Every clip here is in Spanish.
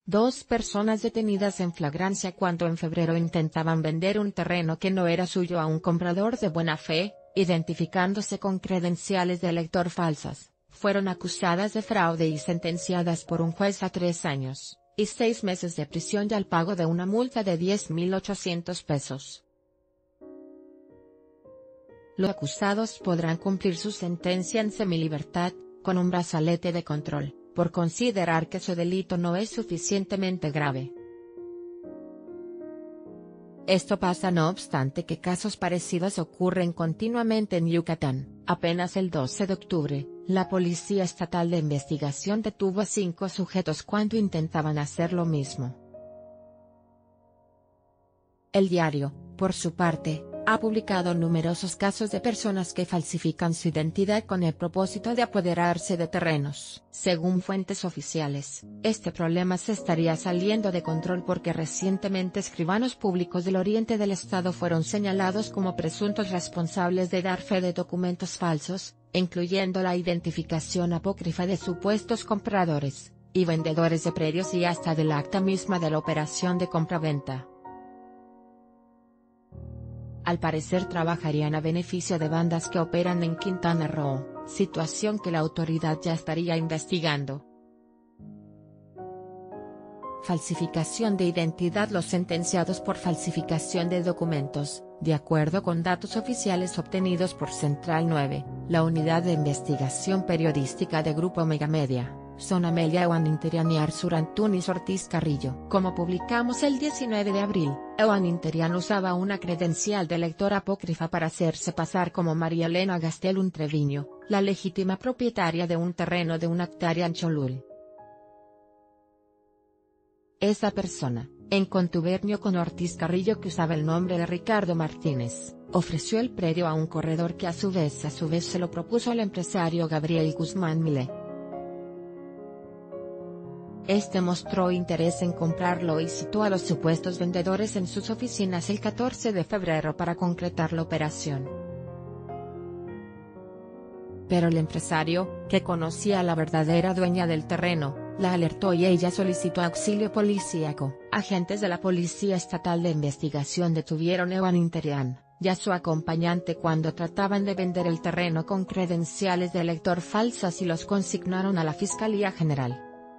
Dos personas detenidas en flagrancia cuando en febrero intentaban vender un terreno que no era suyo a un comprador de buena fe, identificándose con credenciales de elector falsas, fueron acusadas de fraude y sentenciadas por un juez a 3 años y 6 meses de prisión y al pago de una multa de 10.800 pesos. Los acusados podrán cumplir su sentencia en semilibertad, con un brazalete de control, por considerar que su delito no es suficientemente grave. Esto pasa no obstante que casos parecidos ocurren continuamente en Yucatán. Apenas el 12 de octubre, la Policía Estatal de Investigación detuvo a 5 sujetos cuando intentaban hacer lo mismo. El diario, por su parte, ha publicado numerosos casos de personas que falsifican su identidad con el propósito de apoderarse de terrenos. Según fuentes oficiales, este problema se estaría saliendo de control porque recientemente escribanos públicos del oriente del estado fueron señalados como presuntos responsables de dar fe de documentos falsos, incluyendo la identificación apócrifa de supuestos compradores y vendedores de predios y hasta del acta misma de la operación de compraventa. Al parecer trabajarían a beneficio de bandas que operan en Quintana Roo, situación que la autoridad ya estaría investigando. Falsificación de identidad. Los sentenciados por falsificación de documentos, de acuerdo con datos oficiales obtenidos por Central 9, la unidad de investigación periodística de Grupo Megamedia, son Amelia Ewaninterian y Arzur Antunis Ortiz Carrillo. Como publicamos el 19 de abril, Ewaninterian usaba una credencial de lector apócrifa para hacerse pasar como María Elena Gastelum Treviño, la legítima propietaria de un terreno de 1 hectárea en Cholul. Esa persona, en contubernio con Ortiz Carrillo, que usaba el nombre de Ricardo Martínez, ofreció el predio a un corredor que a su vez se lo propuso al empresario Gabriel Guzmán Milé. Este mostró interés en comprarlo y citó a los supuestos vendedores en sus oficinas el 14 de febrero para concretar la operación. Pero el empresario, que conocía a la verdadera dueña del terreno, la alertó y ella solicitó auxilio policíaco. Agentes de la Policía Estatal de Investigación detuvieron a Ewaninterian y a su acompañante cuando trataban de vender el terreno con credenciales de elector falsas y los consignaron a la Fiscalía General.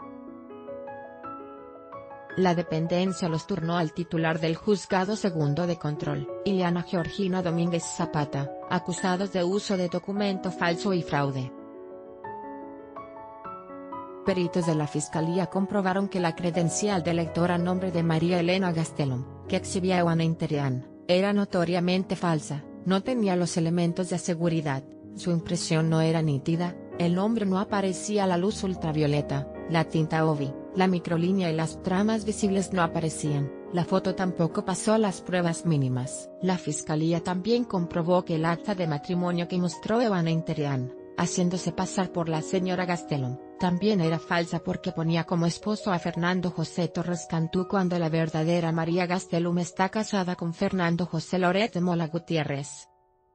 La dependencia los turnó al titular del Juzgado Segundo de Control, Ileana Georgina Domínguez Zapata, acusados de uso de documento falso y fraude. Peritos de la Fiscalía comprobaron que la credencial de elector a nombre de María Elena Gastelum, que exhibía Ewaninterian, era notoriamente falsa, no tenía los elementos de seguridad, su impresión no era nítida, el nombre no aparecía a la luz ultravioleta, la tinta OVI, la microlínea y las tramas visibles no aparecían, la foto tampoco pasó a las pruebas mínimas. La Fiscalía también comprobó que el acta de matrimonio que mostró Ewaninterian, haciéndose pasar por la señora Gastelum, también era falsa porque ponía como esposo a Fernando José Torres Cantú cuando la verdadera María Gastelum está casada con Fernando José Loret de Mola Gutiérrez.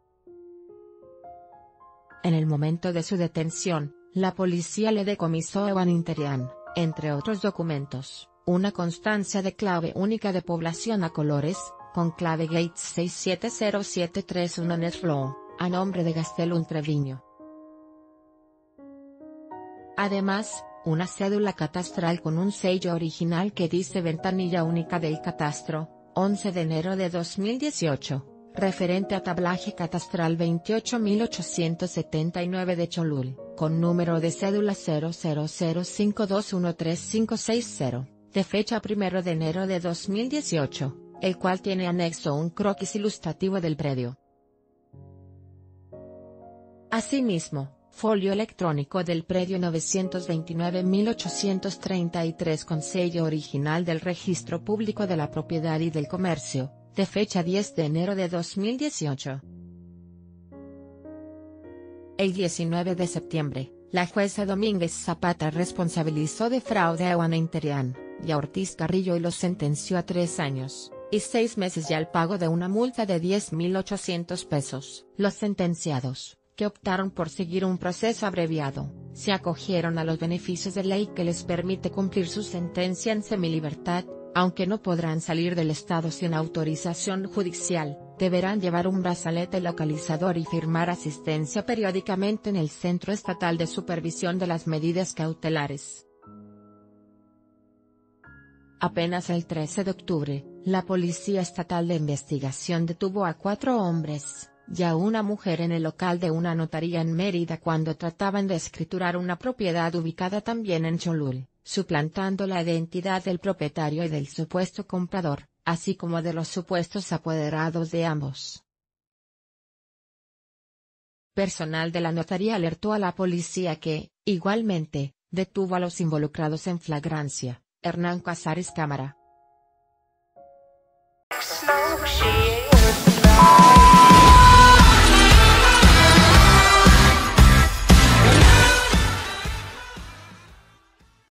En el momento de su detención, la policía le decomisó a Ewaninterian, entre otros documentos, una constancia de clave única de población a colores, con clave Gates 670731 Netflow, a nombre de Gastelum Treviño. Además, una cédula catastral con un sello original que dice Ventanilla Única del Catastro, 11 de enero de 2018, referente a tablaje catastral 28.879 de Cholul, con número de cédula 0005213560, de fecha 1 de enero de 2018, el cual tiene anexo un croquis ilustrativo del predio. Asimismo, folio electrónico del predio 929.833 con sello original del Registro Público de la Propiedad y del Comercio, de fecha 10 de enero de 2018. El 19 de septiembre, la jueza Domínguez Zapata responsabilizó de fraude a Ewaninterian y a Ortiz Carrillo y los sentenció a 3 años y 6 meses y al pago de una multa de 10.800 pesos. Los sentenciados, que optaron por seguir un proceso abreviado, se acogieron a los beneficios de ley que les permite cumplir su sentencia en semilibertad, aunque no podrán salir del estado sin autorización judicial, deberán llevar un brazalete localizador y firmar asistencia periódicamente en el Centro Estatal de Supervisión de las Medidas Cautelares. Apenas el 13 de octubre, la Policía Estatal de Investigación detuvo a 4 hombres y a una mujer en el local de una notaría en Mérida cuando trataban de escriturar una propiedad ubicada también en Cholul, suplantando la identidad del propietario y del supuesto comprador, así como de los supuestos apoderados de ambos. Personal de la notaría alertó a la policía que, igualmente, detuvo a los involucrados en flagrancia. Hernán Casares Cámara.